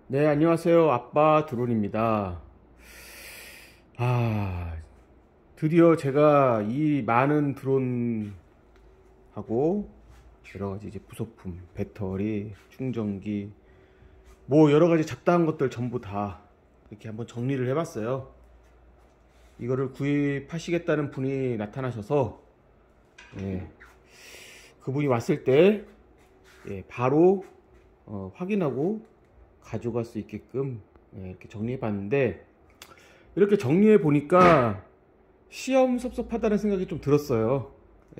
네, 안녕하세요. 아빠 드론입니다. 드디어 제가 이 많은 드론하고 여러가지 이제 부속품, 배터리, 충전기, 뭐 여러가지 잡다한 것들 전부 다 이렇게 한번 정리를 해봤어요. 이거를 구입하시겠다는 분이 나타나셔서, 그분이 왔을 때, 바로 확인하고 가져갈 수 있게끔 이렇게 정리해 봤는데, 이렇게 정리해 보니까 시험섭섭하다는 생각이 좀 들었어요.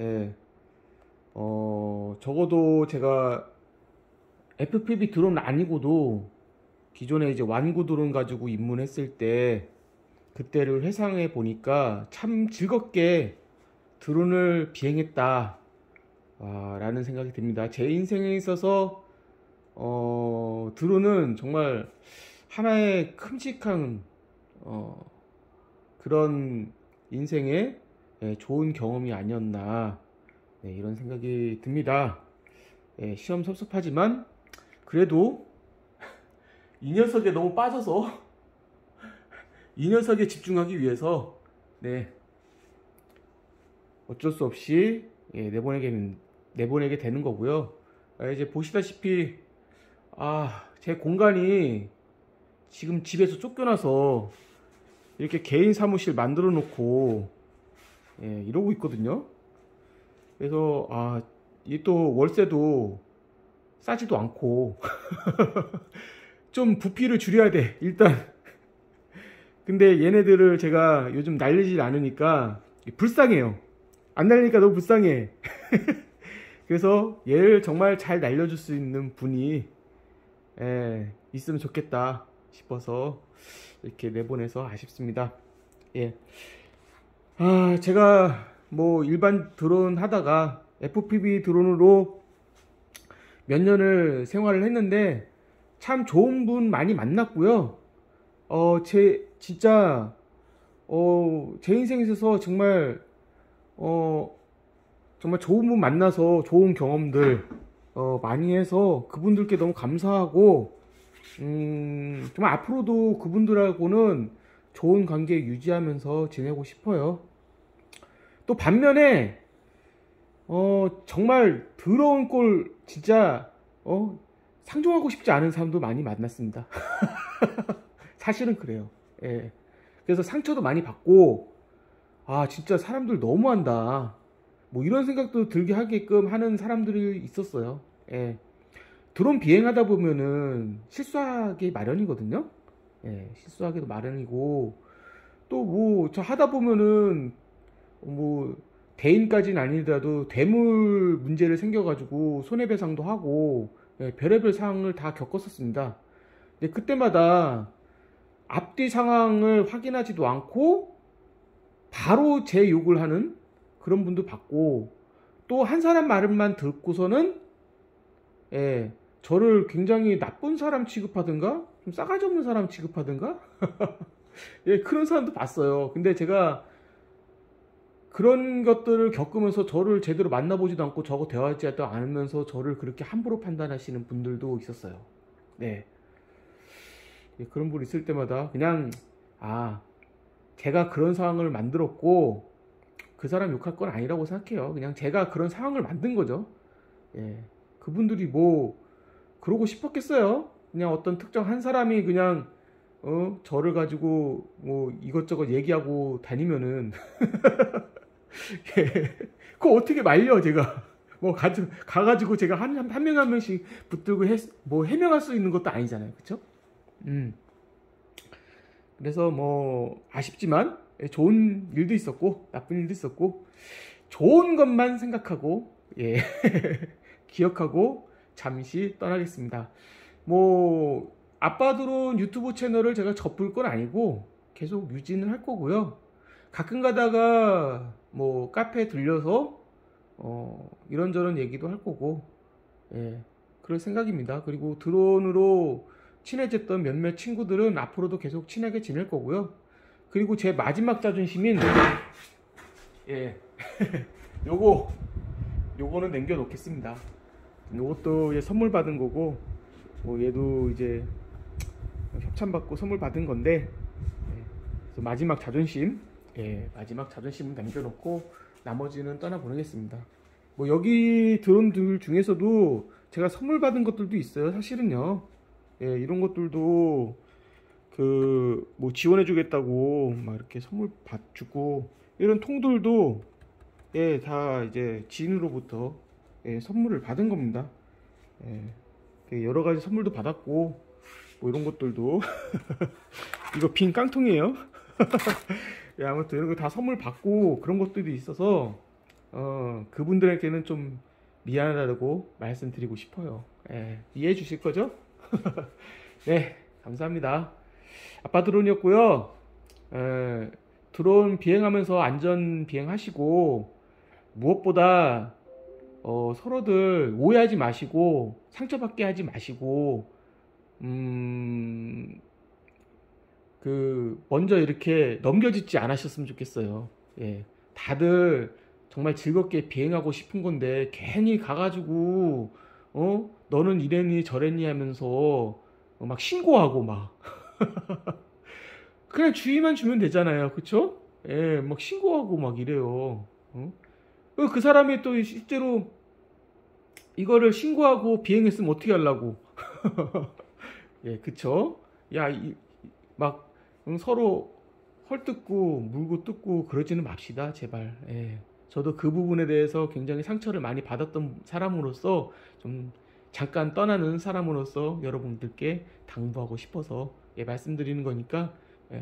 적어도 제가 FPV 드론 아니고도 기존에 이제 완구 드론 가지고 입문했을 때 그때를 회상해 보니까 참 즐겁게 드론을 비행했다 라는 생각이 듭니다. 제 인생에 있어서 드론은 정말 하나의 큼직한 그런 인생의 좋은 경험이 아니었나, 이런 생각이 듭니다. 시험 섭섭하지만 그래도 이 녀석에 너무 빠져서 이 녀석에 집중하기 위해서 어쩔 수 없이 내보내게 되는 거고요. 이제 보시다시피 제 공간이 지금 집에서 쫓겨나서 이렇게 개인 사무실 만들어 놓고 이러고 있거든요. 그래서 이 또 월세도 싸지도 않고 좀 부피를 줄여야 돼 일단. 근데 얘네들을 제가 요즘 날리질 않으니까 불쌍해요. 안 날리니까 너무 불쌍해. 그래서 얘를 정말 잘 날려줄 수 있는 분이 있으면 좋겠다 싶어서 이렇게 내보내서 아쉽습니다. 제가 뭐 일반 드론 하다가 FPV 드론으로 몇 년을 생활을 했는데 참 좋은 분 많이 만났고요. 진짜 제 인생에 있어서 정말 좋은 분 만나서 좋은 경험들 많이 해서 그분들께 너무 감사하고, 정말 앞으로도 그분들하고는 좋은 관계 유지하면서 지내고 싶어요. 또 반면에 정말 더러운 꼴 진짜 상종하고 싶지 않은 사람도 많이 만났습니다. 사실은 그래요. 그래서 상처도 많이 받고 진짜 사람들 너무한다 뭐 이런 생각도 들게 하게끔 하는 사람들이 있었어요. 드론 비행하다 보면은 실수하기 마련이거든요. 실수하기도 마련이고, 또 뭐 저 하다 보면은 뭐 대인까지는 아니더라도 대물 문제를 생겨가지고 손해배상도 하고 별의별 상황을 다 겪었었습니다. 근데 그때마다 앞뒤 상황을 확인하지도 않고 바로 제 욕을 하는 그런 분도 봤고, 또 한 사람 말만 듣고서는 저를 굉장히 나쁜 사람 취급하든가 좀 싸가지 없는 사람 취급하든가 그런 사람도 봤어요. 근데 제가 그런 것들을 겪으면서 저를 제대로 만나보지도 않고 저거 대화하지도 않으면서 저를 그렇게 함부로 판단하시는 분들도 있었어요. 그런 분 있을 때마다 그냥 제가 그런 상황을 만들었고 그 사람 욕할 건 아니라고 생각해요. 그냥 제가 그런 상황을 만든 거죠. 그분들이 뭐 그러고 싶었겠어요. 그냥 어떤 특정 한 사람이 그냥 저를 가지고 뭐 이것저것 얘기하고 다니면은 그거 어떻게 말려 제가. 뭐 가가지고 제가 한 명 한 명씩 붙들고 뭐 해명할 수 있는 것도 아니잖아요. 그쵸? 그래서 뭐 아쉽지만 좋은 일도 있었고 나쁜 일도 있었고, 좋은 것만 생각하고 기억하고 잠시 떠나겠습니다. 뭐 아빠드론 유튜브 채널을 제가 접을 건 아니고 계속 유지는 할 거고요. 가끔 가다가 뭐 카페에 들려서 이런저런 얘기도 할 거고, 그럴 생각입니다. 그리고 드론으로 친해졌던 몇몇 친구들은 앞으로도 계속 친하게 지낼 거고요. 그리고 제 마지막 자존심인 요거는 남겨 놓겠습니다. 요것도 이제 선물 받은 거고, 뭐 얘도 이제 협찬받고 선물 받은 건데, 그래서 마지막 자존심, 마지막 자존심은 남겨놓고 나머지는 떠나보내겠습니다. 뭐 여기 드론들 중에서도 제가 선물 받은 것들도 있어요. 사실은요. 이런 것들도 그 뭐 지원해 주겠다고 막 이렇게 선물 받주고, 이런 통들도 다 이제 지인으로부터 선물을 받은 겁니다. 여러 가지 선물도 받았고, 뭐 이런 것들도 이거 빈 깡통이에요. 아무튼 이런 거 다 선물 받고 그런 것들이 있어서 그분들에게는 좀 미안하다고 말씀드리고 싶어요. 이해해 주실 거죠? 네, 감사합니다. 아빠 드론이었고요. 드론 비행하면서 안전 비행하시고, 무엇보다 서로들 오해하지 마시고 상처받게 하지 마시고, 먼저 이렇게 넘겨짓지 않으셨으면 좋겠어요. 다들 정말 즐겁게 비행하고 싶은 건데 괜히 가가지고 너는 이랬니 저랬니 하면서 막 신고하고 막 그냥 주의만 주면 되잖아요. 그쵸? 막 신고하고 막 이래요. 그 사람이 또 실제로 이거를 신고하고 비행했으면 어떻게 하려고. 그쵸? 막 서로 헐뜯고 물고 뜯고 그러지는 맙시다, 제발. 저도 그 부분에 대해서 굉장히 상처를 많이 받았던 사람으로서, 좀 잠깐 떠나는 사람으로서 여러분들께 당부하고 싶어서 말씀드리는 거니까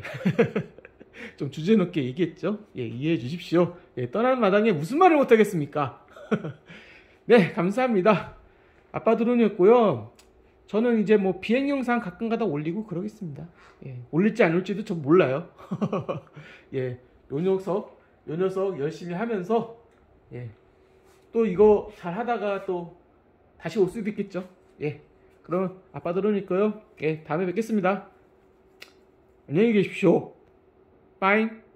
좀 주제 높게 얘기했죠. 이해해 주십시오. 떠나는 마당에 무슨 말을 못하겠습니까? 네, 감사합니다. 아빠 드론이었고요. 저는 이제 뭐 비행 영상 가끔가다 올리고 그러겠습니다. 올릴지 안 올릴지도 전 몰라요. 요 녀석 열심히 하면서 또 이거 잘 하다가 또 다시 올 수도 있겠죠. 그럼 아빠 드론이니까요. 다음에 뵙겠습니다. 안녕히 계십시오. 빠잉.